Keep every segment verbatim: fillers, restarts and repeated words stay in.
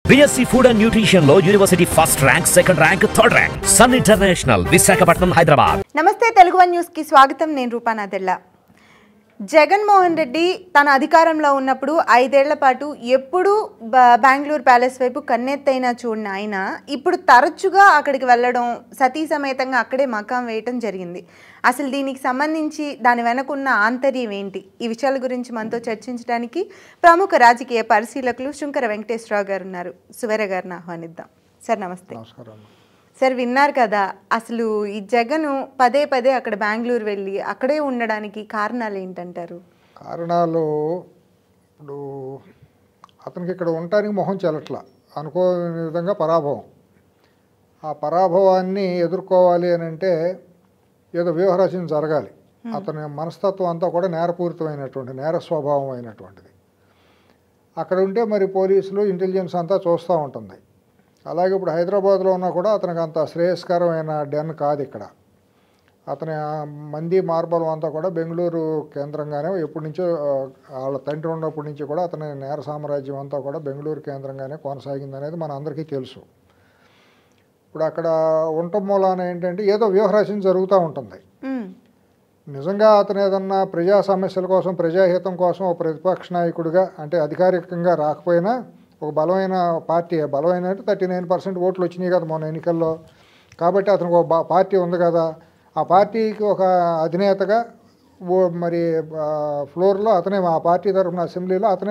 BSc food and nutrition లో university first rank, second rank, third rank. Sun International, Visakhapatnam, Hyderabad. నమస్తే, Telugu one news కి స్వాగతం. నేను రూపానాదెల్ల. జగన్మోహన్ రెడ్డి తన అధికారంలో ఉన్నప్పుడు ఐదేళ్ల పాటు ఎప్పుడు బెంగళూరు ప్యాలెస్ వైపు కన్నెత్తైనా చూడని ఆయన ఇప్పుడు తరచుగా అక్కడికి వెళ్ళడం, సతీ సమేతంగా అక్కడే మకాం వేయటం జరిగింది. అసలు దీనికి సంబంధించి దాని వెనకున్న ఆంతర్యం ఏంటి? ఈ విషయాల గురించి మనతో చర్చించడానికి ప్రముఖ రాజకీయ పరిశీలకులు శుంకర వెంకటేశ్వరరావు గారు ఉన్నారు. సువేర గారిని ఆహ్వానిద్దాం. సార్ నమస్తే. సార్, విన్నారు కదా, అసలు ఈ జగను పదే పదే అక్కడ బెంగళూరు వెళ్ళి అక్కడే ఉండడానికి కారణాలు ఏంటంటారు? కారణాలు ఇప్పుడు అతనికి ఇక్కడ ఉండటానికి మొహం చెల్లట్లా, అనుకోని విధంగా పరాభవం. ఆ పరాభవాన్ని ఎదుర్కోవాలి అని అంటే ఏదో వ్యూహరచన జరగాలి. అతని మనస్తత్వం అంతా కూడా నేరపూరితమైనటువంటి, నేర స్వభావం అయినటువంటిది. అక్కడ ఉంటే మరి పోలీసులు, ఇంటెలిజెన్స్ అంతా చూస్తూ ఉంటుంది. అలాగే ఇప్పుడు హైదరాబాద్లో ఉన్నా కూడా అతనికి అంత శ్రేయస్కరమైన డెన్ కాదు ఇక్కడ. అతని మంది మార్బలం అంతా కూడా బెంగళూరు కేంద్రంగానే ఎప్పటి నుంచో, వాళ్ళ తండ్రి ఉన్నప్పటి నుంచి కూడా అతని నేర సామ్రాజ్యం అంతా కూడా బెంగళూరు కేంద్రంగానే కొనసాగింది అనేది మన అందరికీ తెలుసు. ఇప్పుడు అక్కడ ఉండటం మూలాన ఏంటంటే ఏదో వ్యూహరచన జరుగుతూ ఉంటుంది. నిజంగా అతను ఏదన్నా ప్రజా సమస్యల కోసం, ప్రజాహితం కోసం ఒక ప్రతిపక్ష నాయకుడిగా, అంటే అధికారికంగా రాకపోయినా ఒక బలమైన పార్టీ, బలమైన అంటే థర్టీ నైన్ పర్సెంట్ ఓట్లు వచ్చినాయి కదా మొన్న ఎన్నికల్లో. కాబట్టి అతనికి ఒక పార్టీ ఉంది కదా, ఆ పార్టీకి ఒక అధినేతగా మరి ఫ్లోర్లో అతనే, ఆ పార్టీ తరఫున అసెంబ్లీలో అతనే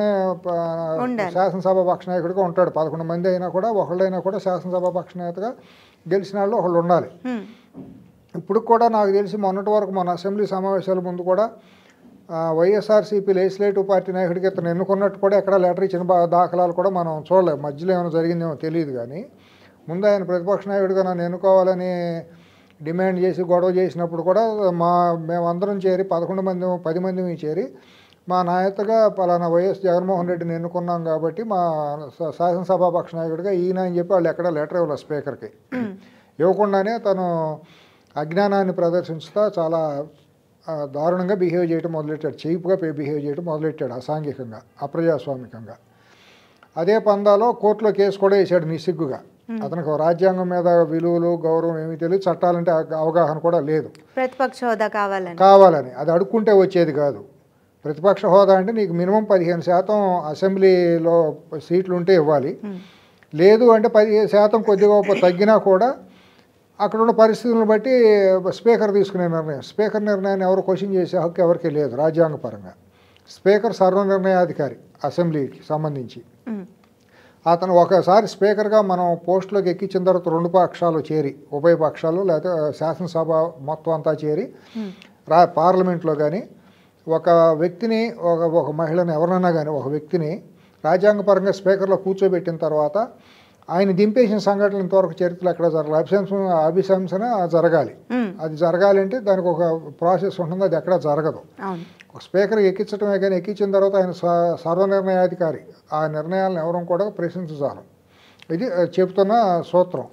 శాసనసభ పక్ష నాయకుడిగా ఉంటాడు. పదకొండు మంది అయినా కూడా ఒకళ్ళైనా కూడా శాసనసభ పక్ష నేతగా గెలిచిన వాళ్ళు ఒకళ్ళు ఉండాలి. ఇప్పుడు కూడా నాకు తెలిసి మొన్నటి వరకు మన అసెంబ్లీ సమావేశాల ముందు కూడా వైఎస్ఆర్సీపీ లెజిస్లేటివ్ పార్టీ నాయకుడికి ఇతను ఎన్నుకున్నట్టు కూడా ఎక్కడ లెటర్ ఇచ్చిన దాఖలాలు కూడా మనం చూడలేము. మధ్యలో ఏమైనా జరిగిందేమో తెలియదు. కానీ ముందు ఆయన ప్రతిపక్ష నాయకుడిగా నన్ను ఎన్నుకోవాలని డిమాండ్ చేసి గొడవ చేసినప్పుడు కూడా మా మేమందరం చేరి పదకొండు మంది పది మంది చేరి మా నాయకుడిగా పలానా వైఎస్ జగన్మోహన్ రెడ్డిని ఎన్నుకున్నాం కాబట్టి మా శాసనసభా పక్ష నాయకుడిగా ఈయన అని చెప్పి వాళ్ళు ఎక్కడ లెటర్ ఇవ్వలేదు స్పీకర్కి. ఇవ్వకుండానే తను అజ్ఞానాన్ని ప్రదర్శించుతా చాలా దారుణంగా బిహేవ్ చేయడం మొదలెట్టాడు, చీప్గా బిహేవ్ చేయడం మొదలెట్టాడు, అసాంఘికంగా, అప్రజాస్వామికంగా. అదే పందాలో కోర్టులో కేసు కూడా వేసాడు నిస్సిగ్గుగా. అతనికి రాజ్యాంగం మీద విలువలు, గౌరవం ఏమీ తెలియదు, చట్టాలంటే అవగాహన కూడా లేదు. ప్రతిపక్ష హోదా కావాలని కావాలని అది అడుక్కుంటే వచ్చేది కాదు. ప్రతిపక్ష హోదా అంటే నీకు మినిమం పదిహేను శాతం అసెంబ్లీలో సీట్లు ఉంటే ఇవ్వాలి. లేదు అంటే పదిహేను శాతం కొద్దిగా తగ్గినా కూడా అక్కడ ఉన్న పరిస్థితులను బట్టి స్పీకర్ తీసుకునే నిర్ణయం. స్పీకర్ నిర్ణయాన్ని ఎవరు క్వశ్చన్ చేసే హక్కు ఎవరికీ లేదు రాజ్యాంగపరంగా. స్పీకర్ సర్వనిర్ణయాధికారి అసెంబ్లీకి సంబంధించి. అతను ఒకసారి స్పీకర్గా మనం పోస్టులోకి ఎక్కించిన తర్వాత రెండు పక్షాలు చేరి, ఉభయ పక్షాలు లేకపోతే శాసనసభ మొత్తం అంతా చేరి రా పార్లమెంట్లో కానీ ఒక వ్యక్తిని, ఒక ఒక మహిళని, ఎవరైనా కానీ ఒక వ్యక్తిని రాజ్యాంగపరంగా స్పీకర్లో కూర్చోబెట్టిన తర్వాత ఆయన దింపేసిన సంఘటనలు ఇంతవరకు చరిత్రలో ఎక్కడ జరగాలి. అభిశంసన అభిశంసన జరగాలి. అది జరగాలి అంటే దానికి ఒక ప్రాసెస్ ఉంటుంది, అది ఎక్కడ జరగదు. ఒక స్పీకర్ ఎక్కించడమే కానీ ఎక్కించిన తర్వాత ఆయన సర్వనిర్ణయాధికారి. ఆ నిర్ణయాలను ఎవరూ కూడా ప్రశ్నించాలి. ఇది చెబుతున్న సూత్రం.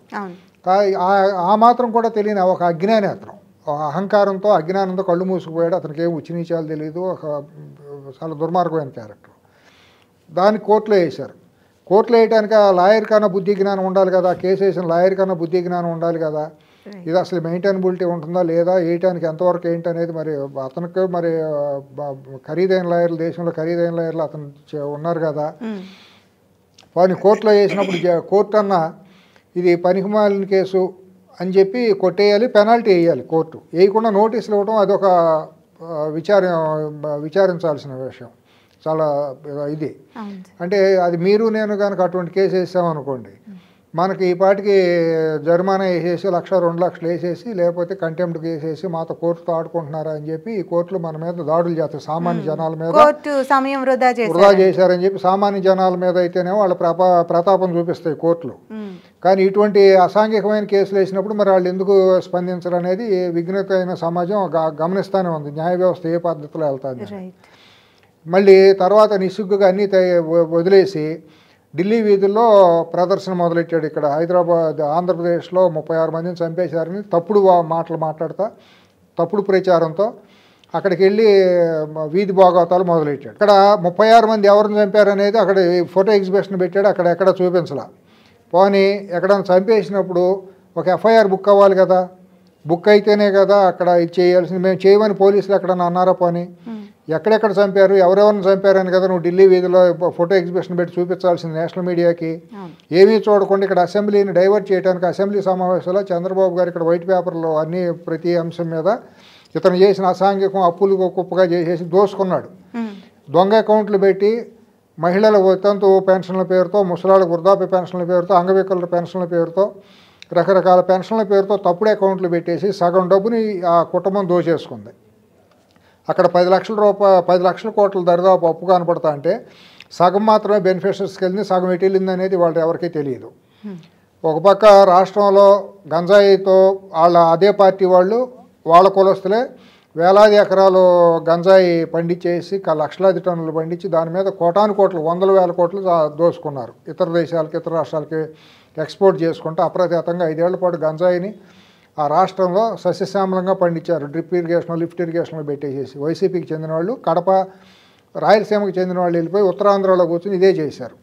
ఆ మాత్రం కూడా తెలియని ఒక అజ్ఞాని అతను, ఒక అహంకారంతో అజ్ఞానంతో కళ్ళు మూసుకుపోయాడు. అతనికి ఏం ఉచ్చినీచాలు తెలియదు, ఒక చాలా దుర్మార్గమైన క్యారెక్టర్. దాన్ని కోర్టులో వేశారు. కోర్టులో వేయడానికి ఆ లాయర్ కన్నా బుద్ధి జ్ఞానం ఉండాలి కదా, కేసు వేసిన లాయర్ కన్నా బుద్ధి జ్ఞానం ఉండాలి కదా. ఇది అసలు మెయింటైనబిలిటీ ఉంటుందా లేదా, వేయటానికి ఎంతవరకు ఏంటి అనేది మరి అతనికి మరి ఖరీదైన లాయర్లు, దేశంలో ఖరీదైన లాయర్లు అతను ఉన్నారు కదా. వాడిని కోర్టులో వేసినప్పుడు కోర్టు అన్నా ఇది పనికిమాలిన కేసు అని చెప్పి కొట్టేయాలి, పెనాల్టీ వేయాలి. కోర్టు వేయకుండా నోటీసులు ఇవ్వడం అదొక విచార విచారించాల్సిన విషయం. చాలా ఇది అంటే అది మీరు నేను కనుక అటువంటి కేసు వేసామనుకోండి, మనకి ఈ పాటికి జరిమానా వేసేసి లక్ష రెండు లక్షలు వేసేసి, లేకపోతే కంటెంప్ట్ వేసేసి మాతో కోర్టుతో ఆడుకుంటున్నారా అని చెప్పి ఈ కోర్టులు మన మీద దాడులు చేస్తారు. సామాన్య జనాల మీద సమయం వృధా చేశారని చెప్పి సామాన్య జనాల మీద అయితేనేమో వాళ్ళ ప్రపా ప్రతాపం చూపిస్తాయి కోర్టులు. కానీ ఇటువంటి అసాంఘికమైన కేసులు వేసినప్పుడు మరి వాళ్ళు ఎందుకు స్పందించరు అనేది విఘ్నత అయిన సమాజం గమనిస్తూనే ఉంది. న్యాయ వ్యవస్థ ఏ పద్ధతిలో వెళ్తుంది. మళ్ళీ తర్వాత నిస్సిగ్గుగా అన్నీ వదిలేసి ఢిల్లీ వీధుల్లో ప్రదర్శన మొదలెట్టాడు. ఇక్కడ హైదరాబాద్, ఆంధ్రప్రదేశ్లో ముప్పై ఆరు మందిని చంపేశారని తప్పుడు మాటలు మాట్లాడతా, తప్పుడు ప్రచారంతో అక్కడికి వెళ్ళి వీధి భాగవతాలు మొదలెట్టాడు. ఇక్కడ ముప్పై ఆరు మంది ఎవరిని చంపారనేది అక్కడ ఫోటో ఎగ్జిబిషన్ పెట్టాడు, అక్కడ ఎక్కడ చూపించలా. పోనీ ఎక్కడైనా చంపేసినప్పుడు ఒక ఎఫ్ఐఆర్ బుక్ అవ్వాలి కదా, బుక్ అయితేనే కదా అక్కడ ఇది చేయాల్సింది. మేము చేయమని పోలీసులు ఎక్కడన్నా అన్నారా? పోనీ ఎక్కడెక్కడ చంపారు, ఎవరెవరిని చంపారని కదా నువ్వు ఢిల్లీ వీధిలో ఫోటో ఎగ్జిబిషన్ పెట్టి చూపించాల్సింది నేషనల్ మీడియాకి. ఏమీ చూడకుండా ఇక్కడ అసెంబ్లీని డైవర్ట్ చేయడానికి అసెంబ్లీ సమావేశంలో చంద్రబాబు గారు ఇక్కడ వైట్ పేపర్లో అన్ని ప్రతి అంశం మీద ఇతను చేసిన అసాంఘికం అప్పులు కుప్పగా చేసేసి దోసుకున్నాడు. దొంగ అకౌంట్లు పెట్టి మహిళల వితంతు పెన్షన్ల పేరుతో, ముసలాళ్ళ వృద్ధాప్య పెన్షన్ల పేరుతో, అంగవికలుల పెన్షన్ల పేరుతో, రకరకాల పెన్షన్ల పేరుతో తప్పుడు అకౌంట్లు పెట్టేసి సగం డబ్బుని ఆ కుటుంబం దోచేసుకుంది. అక్కడ పది లక్షల రూపాయ పది లక్షల కోట్ల దరిదాపు అప్పు కనపడతా అంటే సగం మాత్రమే బెనిఫిషరీస్కి వెళ్ళింది, సగం ఎటు వెళ్ళింది అనేది వాళ్ళు ఎవరికీ తెలియదు. ఒక పక్క రాష్ట్రంలో గంజాయితో వాళ్ళ అదే పార్టీ వాళ్ళు వాళ్ళ కులస్తులే వేలాది ఎకరాలు గంజాయి పండించేసి లక్షలాది టన్నులు పండించి దాని మీద కోటాను కోట్లు వందల వేల కోట్లు దోసుకున్నారు. ఇతర దేశాలకి ఇతర రాష్ట్రాలకి ఎక్స్పోర్ట్ చేసుకుంటూ అప్రతిహతంగా ఐదేళ్ల పాటు గంజాయిని ఆ రాష్ట్రంలో సస్యశ్యామలంగా పండించారు. డ్రిప్ ఇరిగేషన్, లిఫ్ట్ ఇరిగేషన్లో పెట్టేసేసి వైసీపీకి చెందిన వాళ్ళు, కడప రాయలసీమకి చెందిన వాళ్ళు వెళ్ళిపోయి ఉత్తరాంధ్రలో కూర్చొని ఇదే చేశారు.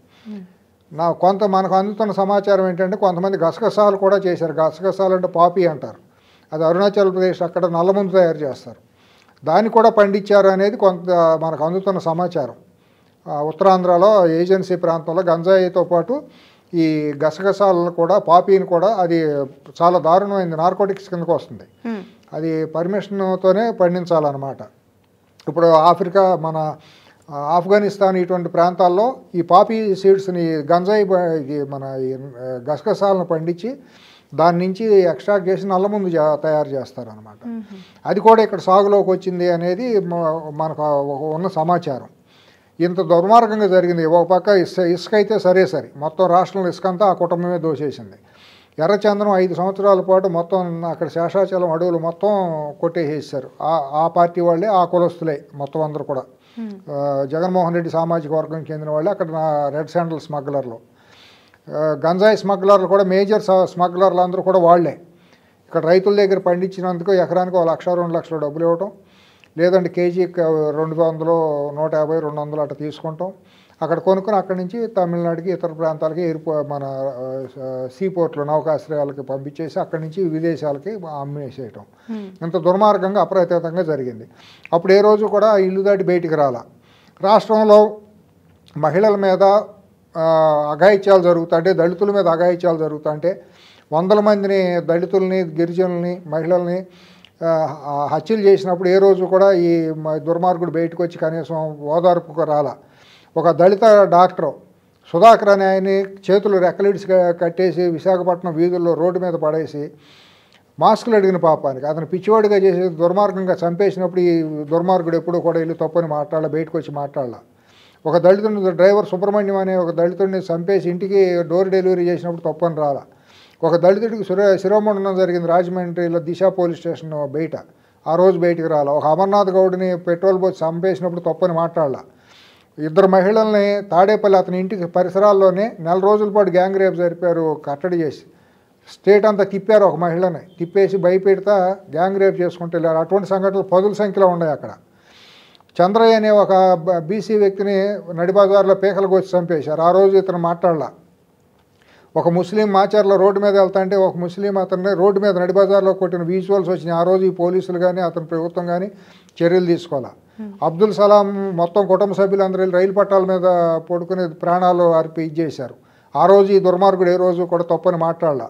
నా కొంత మనకు అందుతున్న సమాచారం ఏంటంటే కొంతమంది గసగసాలు కూడా చేశారు. గసగసాలు అంటే పాపీ అంటారు, అది అరుణాచల్ ప్రదేశ్ అక్కడ నల్లముందు తయారు చేస్తారు, దాన్ని కూడా పండించారు అనేది కొంత మనకు అందుతున్న సమాచారం. ఉత్తరాంధ్రలో ఏజెన్సీ ప్రాంతంలో గంజాయితో పాటు ఈ గసగసాలను కూడా, పాపీని కూడా, అది చాలా దారుణమైంది, నార్కోటిక్స్ కిందకు వస్తుంది. అది పర్మిషన్తోనే పండించాలన్నమాట. ఇప్పుడు ఆఫ్రికా, మన ఆఫ్ఘనిస్తాన్ ఇటువంటి ప్రాంతాల్లో ఈ పాపీ సీడ్స్ని, గంజాయి మన గసగసాలను పండించి దాని నుంచి ఎక్స్ట్రాక్ట్ చేసి నల్లముందు తయారు చేస్తారనమాట. అది కూడా ఇక్కడ సాగులోకి వచ్చింది అనేది మనకు ఉన్న సమాచారం. ఇంత దుర్మార్గంగా జరిగింది. ఒక పక్క ఇసుక ఇసుక అయితే సరే సరే మొత్తం రాష్ట్రంలో ఇసుక అంతా ఆ కుటుంబమే దోచేసింది. ఎర్రచందనం ఐదు సంవత్సరాల పాటు మొత్తం అక్కడ శేషాచలం అడవులు మొత్తం కొట్టేసేసారు. ఆ పార్టీ వాళ్ళే, ఆ కులస్తులే మొత్తం అందరూ కూడా. జగన్మోహన్ రెడ్డి సామాజిక వర్గం చెందిన వాళ్ళే అక్కడ రెడ్ శాండల్ స్మగ్లర్లు, గంజాయి స్మగ్లర్లు కూడా మేజర్ స్మగ్లర్లు అందరూ కూడా వాళ్లే. ఇక్కడ రైతుల దగ్గర పండించినందుకు ఎకరానికి ఒక లక్ష రెండు లక్షల డబ్బులు ఇవ్వటం, లేదంటే కేజీకి రెండు వందలు నూట యాభై రెండు వందలు అట్లా తీసుకుంటాం. అక్కడ కొనుక్కొని అక్కడి నుంచి తమిళనాడుకి ఇతర ప్రాంతాలకి ఎయిర్పో మన సీపోర్ట్లు నౌకాశ్రయాలకి పంపించేసి అక్కడి నుంచి విదేశాలకి అమ్మేసేయటం. ఇంత దుర్మార్గంగా అప్రతిహతంగా జరిగింది. అప్పుడు ఏ రోజు కూడా ఇల్లు దాటి బయటికి రాలా. రాష్ట్రంలో మహిళల మీద అఘాయిత్యాలు జరుగుతుంటే, దళితుల మీద అఘాయిత్యాలు జరుగుతుంటే వందల మందిని దళితుల్ని, గిరిజనుల్ని, మహిళల్ని హత్యలు చేసినప్పుడు ఏ రోజు కూడా ఈ దుర్మార్గుడు బయటకు వచ్చి కనీసం ఓదార్పుకు రాలా. ఒక దళిత డాక్టరు సుధాకర్ అనే ఆయన్ని చేతులు రెక్కలిడిసి కట్టేసి విశాఖపట్నం వీధుల్లో రోడ్డు మీద పడేసి మాస్కులు అడిగిన పాపానికి అతను పిచ్చివాడిగా చేసి దుర్మార్గంగా చంపేసినప్పుడు ఈ దుర్మార్గుడు ఎప్పుడూ కూడా వెళ్ళి తప్పని మాట్లాడాల, బయటకు వచ్చి మాట్లాడాల. ఒక దళితుడిని, డ్రైవర్ సుబ్రహ్మణ్యం అనే ఒక దళితుడిని చంపేసి ఇంటికి డోర్ డెలివరీ చేసినప్పుడు తప్పని రాలా. ఒక దళితుడికి శిరో శిరోమండనం జరిగింది రాజమండ్రిలో దిశ పోలీస్ స్టేషన్ బయట, ఆ రోజు బయటికి రాలా. ఒక అమర్నాథ్ గౌడ్ని పెట్రోల్ పోసి చంపేసినప్పుడు తప్పని మాట్లాడాల. ఇద్దరు మహిళల్ని తాడేపల్లి అతని ఇంటికి పరిసరాల్లోనే నెల రోజుల పాటు గ్యాంగ్ రేప్ జరిపారు, కట్టడి చేసి స్టేట్ అంతా తిప్పారు. ఒక మహిళని తిప్పేసి భయపెడతా గ్యాంగ్ రేప్ చేసుకుంటూ వెళ్ళారు. అటువంటి సంఘటనలు పదుల సంఖ్యలో ఉన్నాయి అక్కడ. చంద్రయ్య అనే ఒక బీసీ వ్యక్తిని నడిబజార్లో పీకలు కోసి చంపేశారు. ఆ రోజు ఇతను మాట్లాడలా. ఒక ముస్లిం మాచర్లో రోడ్డు మీద వెళ్తాంటే ఒక ముస్లిం అతన్ని రోడ్డు మీద నడిబజార్లో కొట్టిన విజువల్స్ వచ్చినాయి. ఆ రోజు ఈ పోలీసులు కానీ అతని ప్రభుత్వం కానీ చర్యలు తీసుకోవాలా. అబ్దుల్ సలాం మొత్తం కుటుంబ సభ్యులందరూ రైలు పట్టాల మీద పడుకుని ప్రాణాలు అర్పి ఇచ్చేశారు. ఆ రోజు ఈ దుర్మార్గుడు ఏ రోజు కూడా తప్పని మాట్లాడాల.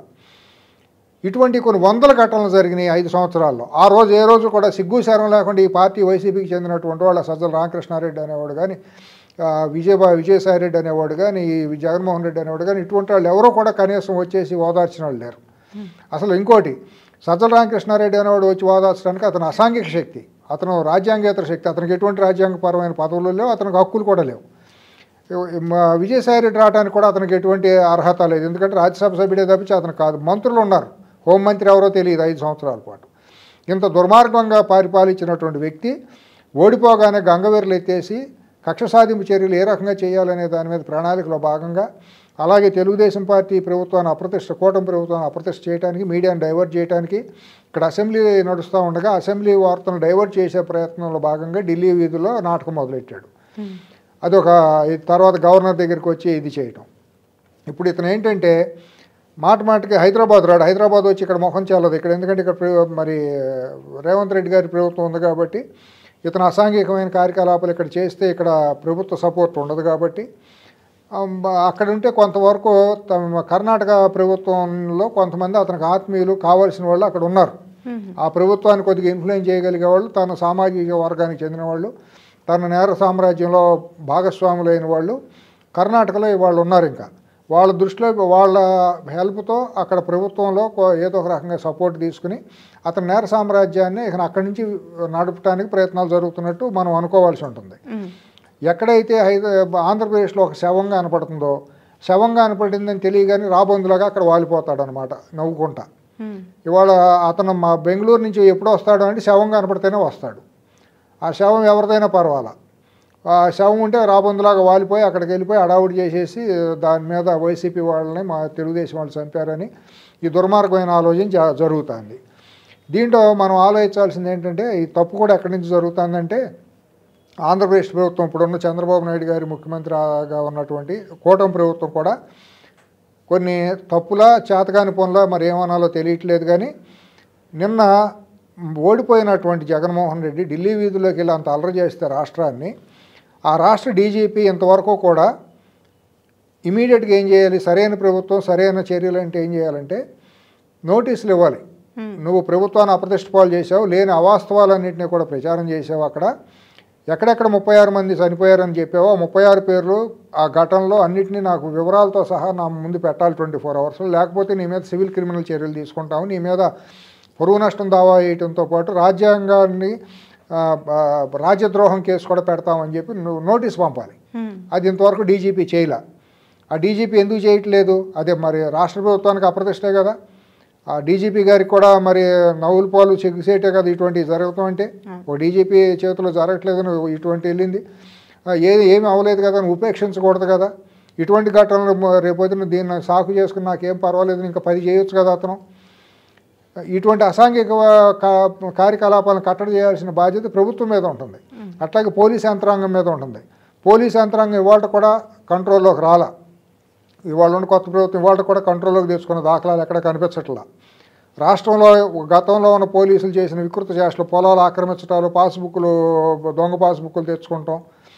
ఇటువంటి కొన్ని వందల ఘటనలు జరిగినాయి ఐదు సంవత్సరాల్లో. ఆ రోజు ఏ రోజు కూడా సిగ్గుశారం లేకుండా ఈ పార్టీ వైసీపీకి చెందినటువంటి వాళ్ళ సజ్జల రామకృష్ణారెడ్డి అనేవాడు కానీ, విజయబా విజయసాయి రెడ్డి అనేవాడు కానీ, జగన్మోహన్ రెడ్డి అనేవాడు కానీ, ఇటువంటి వాళ్ళు ఎవరో కూడా కనీసం వచ్చేసి ఓదార్చిన వాళ్ళు లేరు. అసలు ఇంకోటి, సజ్జల రామకృష్ణారెడ్డి అనేవాడు వచ్చి ఓదార్చడానికి అతను అసాంఘిక శక్తి, అతను రాజ్యాంగేతర శక్తి, అతనికి ఎటువంటి రాజ్యాంగపరమైన పదవులు లేవు, అతనికి హక్కులు కూడా లేవు. విజయసాయి రెడ్డి రావడానికి కూడా అతనికి ఎటువంటి అర్హత లేదు, ఎందుకంటే రాజ్యసభ సభ్యుడే తప్పించి అతను కాదు. మంత్రులు ఉన్నారు, హోంమంత్రి ఎవరో తెలియదు ఐదు సంవత్సరాల పాటు. ఇంత దుర్మార్గంగా పరిపాలించినటువంటి వ్యక్తి ఓడిపోగానే గంగవీరులు ఎత్తేసి కక్ష సాధింపు చర్యలు ఏ రకంగా చేయాలనే దాని మీద ప్రణాళికలో భాగంగా అలాగే తెలుగుదేశం పార్టీ ప్రభుత్వాన్ని అప్రతిష్ట కూటమి ప్రభుత్వాన్ని అప్రతిష్ట చేయడానికి, మీడియాను డైవర్ట్ చేయడానికి ఇక్కడ అసెంబ్లీ నడుస్తూ ఉండగా అసెంబ్లీ వార్తలను డైవర్ట్ చేసే ప్రయత్నంలో భాగంగా ఢిల్లీ వీధుల్లో నాటకం మొదలెట్టాడు. అదొక తర్వాత గవర్నర్ దగ్గరికి వచ్చి ఇది చేయటం. ఇప్పుడు ఇతను ఏంటంటే మాట మాటకి హైదరాబాద్ రాడు, హైదరాబాద్ వచ్చి ఇక్కడ ముఖం చాలదు ఇక్కడ, ఎందుకంటే ఇక్కడ మరి రేవంత్ రెడ్డి గారి ప్రభుత్వం ఉంది కాబట్టి ఇతను అసాంఘికమైన కార్యకలాపాలు ఇక్కడ చేస్తే ఇక్కడ ప్రభుత్వ సపోర్ట్ ఉండదు కాబట్టి అక్కడ ఉంటే కొంతవరకు కర్ణాటక ప్రభుత్వంలో కొంతమంది అతనికి ఆత్మీయులు కావాల్సిన వాళ్ళు అక్కడ ఉన్నారు. ఆ ప్రభుత్వాన్ని కొద్దిగా ఇన్ఫ్లుయెన్స్ చేయగలిగే వాళ్ళు, తన సామాజిక వర్గానికి చెందిన వాళ్ళు, తన నేర సామ్రాజ్యంలో భాగస్వాములైన వాళ్ళు కర్ణాటకలో వాళ్ళు ఉన్నారు. ఇంకా వాళ్ళ దృష్టిలో వాళ్ళ హెల్ప్తో అక్కడ ప్రభుత్వంలో ఏదో ఒక రకంగా సపోర్ట్ తీసుకుని అతని నేర సామ్రాజ్యాన్ని ఇక అక్కడి నుంచి నడపడానికి ప్రయత్నాలు జరుగుతున్నట్టు మనం అనుకోవాల్సి ఉంటుంది. ఎక్కడైతే హైదరాబాద్ ఆంధ్రప్రదేశ్లో ఒక శవంగా కనపడుతుందో, శవంగా కనపడిందని తెలియగానే రాబందులాగా అక్కడ వాలిపోతాడు అనమాట నవ్వుకుంటా. ఇవాళ అతను మా బెంగళూరు నుంచి ఎప్పుడో వస్తాడు అంటే శవంగా కనపడితేనే వస్తాడు. ఆ శవం ఎవరిదైనా పర్వాలా, ఆ శవం ఉంటే రాబందులాగా వాలిపోయి అక్కడికి వెళ్ళిపోయి అడావుడి చేసేసి దాని మీద వైసీపీ వాళ్ళని మా తెలుగుదేశం వాళ్ళు చంపారని ఈ దుర్మార్గమైన ఆలోచన జ జరుగుతుంది. దీంట్లో మనం ఆలోచించాల్సింది ఏంటంటే ఈ తప్పు కూడా ఎక్కడి నుంచి జరుగుతుందంటే ఆంధ్రప్రదేశ్ ప్రభుత్వం ఇప్పుడున్న చంద్రబాబు నాయుడు గారి ముఖ్యమంత్రిగా ఉన్నటువంటి కూటమి ప్రభుత్వం కూడా కొన్ని తప్పుల చేతకాని పనుల మరి ఏమనాలో తెలియట్లేదు. కానీ నిన్న ఓడిపోయినటువంటి జగన్మోహన్ రెడ్డి ఢిల్లీ వీధుల్లోకి వెళ్ళి అంత అల్లరి చేస్తే రాష్ట్రాన్ని, ఆ రాష్ట్ర డీజీపీ ఇంతవరకు కూడా ఇమీడియట్గా ఏం చేయాలి, సరైన ప్రభుత్వం సరైన చర్యలు అంటే ఏం చేయాలంటే నోటీసులు ఇవ్వాలి. నువ్వు ప్రభుత్వాన్ని అప్రతిష్టపాలు చేసావు, లేని అవాస్తవాలన్నింటినీ కూడా ప్రచారం చేసావు. అక్కడ ఎక్కడెక్కడ ముప్పై ఆరు మంది చనిపోయారని చెప్పావో ఆ ముప్పై ఆరు పేర్లు ఆ ఘటనలో అన్నింటినీ నాకు వివరాలతో సహా నా ముందు పెట్టాలి ట్వంటీ ఫోర్ అవర్స్లో, లేకపోతే నీ మీద సివిల్ క్రిమినల్ చర్యలు తీసుకుంటాము, నీ మీద పొరుగు నష్టం దావా వేయడంతో పాటు రాజ్యాంగాన్ని రాజ్యద్రోహం కేసు కూడా పెడతామని చెప్పి నువ్వు నోటీస్ పంపాలి. అది ఇంతవరకు డీజీపీ చేయలే. ఆ డీజీపీ ఎందుకు చేయట్లేదు? అదే మరి రాష్ట్ర ప్రభుత్వానికి అప్రతిష్టే కదా. ఆ డీజీపీ గారికి కూడా మరి నవ్వుల పాలు చెగ్గుసేటే కదా ఇటువంటివి జరుగుతాం అంటే. ఓ డీజీపీ చేతిలో జరగట్లేదని ఇటువంటి వెళ్ళింది, ఏది ఏమి అవ్వలేదు కదా అని ఉపేక్షించకూడదు కదా. ఇటువంటి ఘటనలు రేపొద్దున దీన్ని సాకు చేసుకుని నాకేం పర్వాలేదు ఇంకా పది చేయొచ్చు కదా అతను. ఇటువంటి అసాంఘిక కార్యకలాపాలను కట్టడి చేయాల్సిన బాధ్యత ప్రభుత్వం మీద ఉంటుంది, అట్లాగే పోలీస్ యంత్రాంగం మీద ఉంటుంది. పోలీస్ యంత్రాంగం ఇవాళ కూడా కంట్రోల్లోకి రాలా. ఇవాళ ఉన్న కొత్త ప్రభుత్వం ఇవాళ కూడా కంట్రోల్లోకి తెచ్చుకున్న దాఖలాలు ఎక్కడ కనిపించట్లా. రాష్ట్రంలో గతంలో ఉన్న పోలీసులు చేసిన వికృత చేష్టలు, పొలాలు ఆక్రమించడాలు, పాస్బుక్లు దొంగ పాస్బుక్లు తెచ్చుకుంటాం,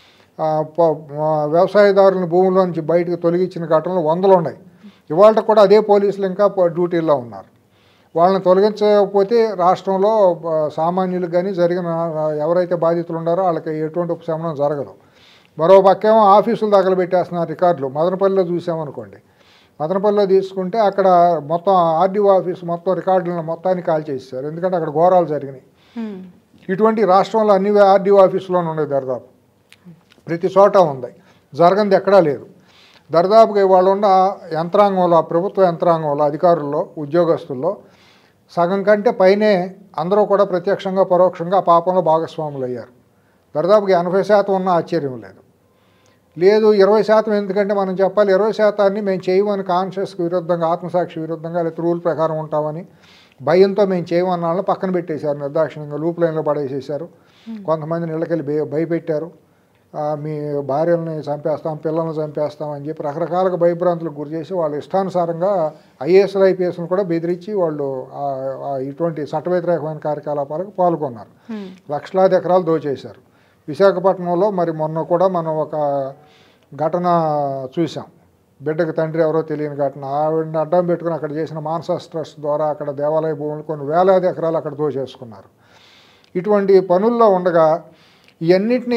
వ్యవసాయదారులను భూముల్లో నుంచి బయటకు తొలగించిన ఘటనలు వందలు ఉన్నాయి. ఇవాళ కూడా అదే పోలీసులు ఇంకా డ్యూటీల్లో ఉన్నారు. వాళ్ళని తొలగించకపోతే రాష్ట్రంలో సామాన్యులకు కానీ జరిగిన ఎవరైతే బాధితులు ఉన్నారో వాళ్ళకి ఎటువంటి ఉపశమనం జరగదు. మరో పక్కేమో ఆఫీసులు తగలబెట్టేస్తున్నారు రికార్డులు. మదనపల్లిలో చూసామనుకోండి, మదనపల్లిలో తీసుకుంటే అక్కడ మొత్తం ఆర్డీఓ ఆఫీసు మొత్తం రికార్డులను మొత్తాన్ని కాల్ చేసేసారు, ఎందుకంటే అక్కడ ఘోరాలు జరిగినాయి. ఇటువంటి రాష్ట్రంలో అన్ని ఆర్డీఓ ఆఫీసులోనే ఉన్నాయి, దరిదాపు ప్రతి చోట ఉంది, జరగనిది ఎక్కడా లేదు. దరిదాపుగా ఇవాళ ఉన్న యంత్రాంగంలో, ప్రభుత్వ యంత్రాంగంలో, అధికారుల్లో, ఉద్యోగస్తుల్లో సగం కంటే పైనే అందరూ కూడా ప్రత్యక్షంగా పరోక్షంగా ఆ పాపంలో భాగస్వాములు అయ్యారు. దరిదాపుగా ఎనభై శాతం ఉన్న ఆశ్చర్యం లేదు. లేదు ఇరవై శాతం ఎందుకంటే మనం చెప్పాలి, ఇరవై శాతాన్ని మేము చేయమని కాన్షియస్కి విరుద్ధంగా, ఆత్మసాక్షి విరుద్ధంగా, లేదా రూల్ ప్రకారం ఉంటామని భయంతో మేము చేయమన్న వాళ్ళని పక్కన పెట్టేశారు, నిర్దాక్షిణ్యంగా లూప్ లైన్లో పడేసేసారు. కొంతమందిని ఇళ్ళకెళ్ళి భయ భయపెట్టారు, మీ భార్యల్ని చంపేస్తాం, పిల్లల్ని చంపేస్తాం అని చెప్పి రకరకాలుగా భయభ్రాంతులకు గురి చేసి వాళ్ళ ఇష్టానుసారంగా ఐఏఎస్లు ఐపీఎస్లు కూడా బెదిరించి వాళ్ళు ఇటువంటి చట్ట వ్యతిరేకమైన కార్యకలాపాలకు పాల్గొన్నారు. లక్షలాది ఎకరాలు దోచేశారు. విశాఖపట్నంలో మరి మొన్న కూడా మనం ఒక ఘటన చూసాం, బిడ్డకు తండ్రి ఎవరో తెలియని ఘటన. ఆవిడని అడ్డం పెట్టుకుని అక్కడ చేసిన మాన్సాస్ ట్రస్ట్ ద్వారా అక్కడ దేవాలయ భూములు కొన్ని వేలాది ఎకరాలు అక్కడ దోచేసుకున్నారు. ఇటువంటి పనుల్లో ఉండగా ఇవన్నిటినీ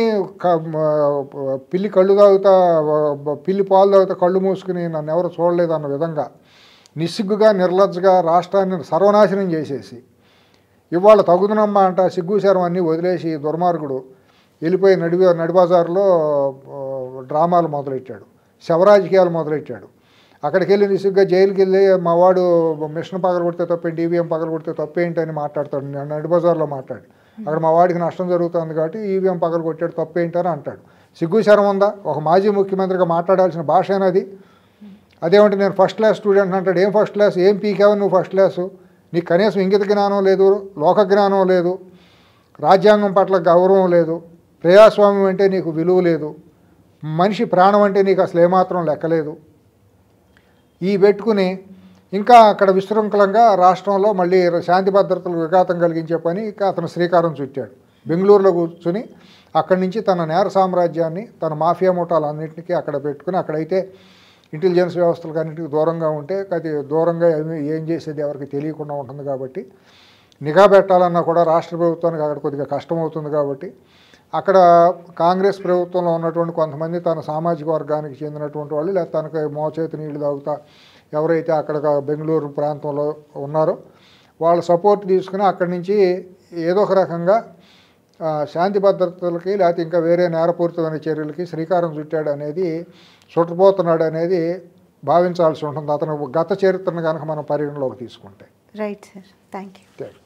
పిల్లి కళ్ళు తాగుతా పిల్లి పాలు తాగుతా కళ్ళు మూసుకుని నన్ను ఎవరు చూడలేదు అన్న విధంగా నిస్సిగ్గుగా నిర్లజ్జగా రాష్ట్రాన్ని సర్వనాశనం చేసేసి ఇవాళ తగుదనమ్మా అంట సిగ్గుశారం అన్నీ వదిలేసి దుర్మార్గుడు వెళ్ళిపోయి నడి నడిబజార్లో డ్రామాలు మొదలెట్టాడు, శవరాజకీయాలు మొదలెట్టాడు. అక్కడికి వెళ్ళి నిస్సిగ్గా జైలుకి వెళ్ళి మా వాడు మిషన్ పగల కొడితే తప్పేంటి, ఈవీఎం పగల కొడితే తప్పేంటి అని మాట్లాడతాడు. నడిబజార్లో మాట్లాడి అక్కడ మా వాడికి నష్టం జరుగుతుంది కాబట్టి ఈవీఎం పగల కొట్టాడు తప్పేంటని అంటాడు. సిగ్గుశరం ఉందా? ఒక మాజీ ముఖ్యమంత్రిగా మాట్లాడాల్సిన భాష అనేది. అదేమంటే నేను ఫస్ట్ క్లాస్ స్టూడెంట్ అంటాడు. ఏం ఫస్ట్ క్లాస్, ఏం పీకావు నువ్వు ఫస్ట్ క్లాసు, నీకు కనీసం ఇంగిత జ్ఞానం లేదు, లోక జ్ఞానం లేదు, రాజ్యాంగం పట్ల గౌరవం లేదు, ప్రజాస్వామ్యం అంటే నీకు విలువ లేదు, మనిషి ప్రాణం అంటే నీకు అసలు ఏమాత్రం లెక్కలేదు. ఈ పెట్టుకుని ఇంకా అక్కడ విశృంఖలంగా రాష్ట్రంలో మళ్ళీ శాంతి భద్రతలకు విఘాతం కలిగించే పని ఇక అతను శ్రీకారం చుట్టాడు. బెంగళూరులో కూర్చుని అక్కడి నుంచి తన నేర సామ్రాజ్యాన్ని, తన మాఫియా ముఠాలన్నింటినీ అక్కడ పెట్టుకుని, అక్కడైతే ఇంటెలిజెన్స్ వ్యవస్థలకు అన్నింటికి దూరంగా ఉంటే అది దూరంగా ఏం చేసేది ఎవరికి తెలియకుండా ఉంటుంది కాబట్టి, నిఘా పెట్టాలన్నా కూడా రాష్ట్ర ప్రభుత్వానికి అక్కడ కొద్దిగా కష్టమవుతుంది కాబట్టి, అక్కడ కాంగ్రెస్ ప్రభుత్వంలో ఉన్నటువంటి కొంతమంది తన సామాజిక వర్గానికి చెందినటువంటి వాళ్ళు, లేదా తనకు మోచేతి నీళ్లు తాగుతా ఎవరైతే అక్కడ బెంగళూరు ప్రాంతంలో ఉన్నారో వాళ్ళ సపోర్ట్ తీసుకుని అక్కడి నుంచి ఏదో ఒక రకంగా శాంతి భద్రతలకి లేకపోతే ఇంకా వేరే నేరపూరితమైన చర్యలకి శ్రీకారం చుట్టాడు అనేది, చుట్టపోతున్నాడు అనేది భావించాల్సి ఉంటుంది అతను గత చరిత్రను కనుక మనం పరిగణలోకి తీసుకుంటే. Right sir, thank you.